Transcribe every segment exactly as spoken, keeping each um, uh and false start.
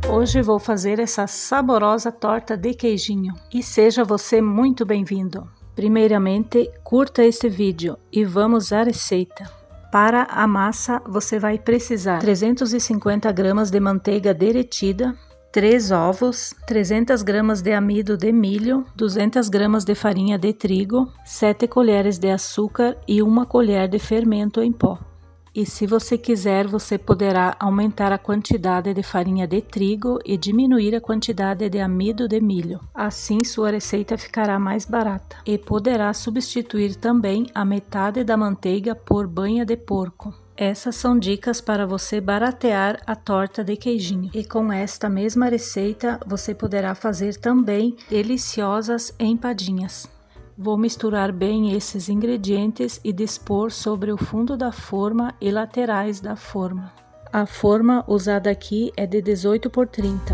Hoje vou fazer essa saborosa torta de queijinho e seja você muito bem-vindo. Primeiramente, curta este vídeo e vamos à receita. Para a massa, você vai precisar trezentos e cinquenta gramas de manteiga derretida, três ovos, trezentas gramas de amido de milho, duzentas gramas de farinha de trigo, sete colheres de açúcar e uma colher de fermento em pó. E se você quiser, você poderá aumentar a quantidade de farinha de trigo e diminuir a quantidade de amido de milho. Assim, sua receita ficará mais barata. E poderá substituir também a metade da manteiga por banha de porco. Essas são dicas para você baratear a torta de queijinho. E com esta mesma receita, você poderá fazer também deliciosas empadinhas. Vou misturar bem esses ingredientes e dispor sobre o fundo da forma e laterais da forma. A forma usada aqui é de dezoito por trinta.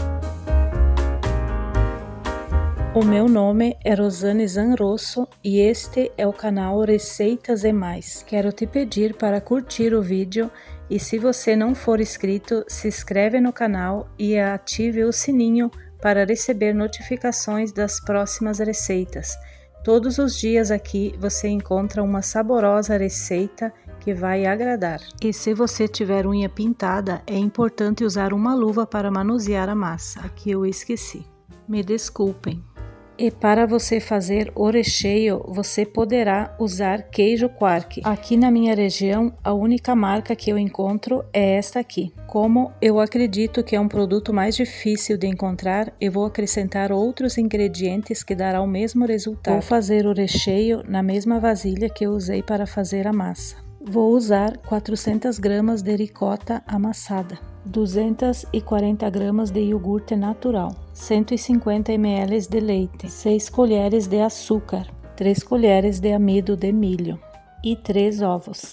O meu nome é Rosane Zanrosso e este é o canal Receitas e Mais. Quero te pedir para curtir o vídeo e, se você não for inscrito, se inscreve no canal e ative o sininho para receber notificações das próximas receitas. Todos os dias aqui você encontra uma saborosa receita que vai agradar. E se você tiver unha pintada, é importante usar uma luva para manusear a massa. Aqui eu esqueci. Me desculpem. E para você fazer o recheio, você poderá usar queijo Quark. Aqui na minha região, a única marca que eu encontro é esta aqui. Como eu acredito que é um produto mais difícil de encontrar, eu vou acrescentar outros ingredientes que dará o mesmo resultado. Vou fazer o recheio na mesma vasilha que eu usei para fazer a massa. Vou usar quatrocentas gramas de ricota amassada, duzentas e quarenta gramas de iogurte natural, cento e cinquenta mililitros de leite, seis colheres de açúcar, três colheres de amido de milho e três ovos.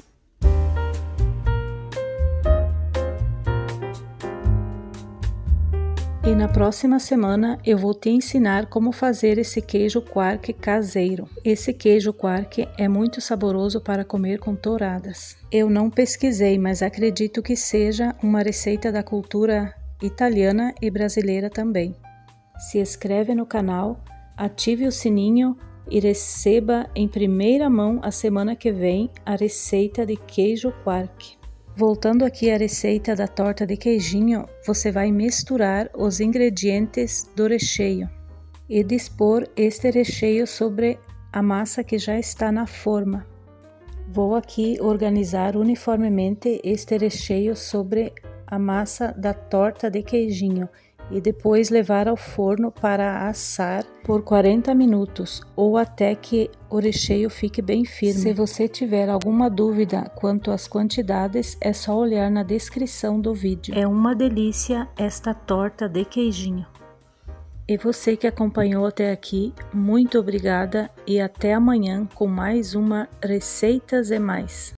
E na próxima semana eu vou te ensinar como fazer esse queijo Quark caseiro. Esse queijo Quark é muito saboroso para comer com touradas. Eu não pesquisei, mas acredito que seja uma receita da cultura italiana e brasileira também. Se inscreve no canal, ative o sininho e receba em primeira mão a semana que vem a receita de queijo Quark. Voltando aqui à receita da torta de queijinho, você vai misturar os ingredientes do recheio e dispor este recheio sobre a massa que já está na forma. Vou aqui organizar uniformemente este recheio sobre a massa da torta de queijinho e depois levar ao forno para assar por quarenta minutos ou até que o recheio fique bem firme. Se você tiver alguma dúvida quanto às quantidades, é só olhar na descrição do vídeo. É uma delícia esta torta de queijinho. E você que acompanhou até aqui, muito obrigada e até amanhã com mais uma Receitas e Mais.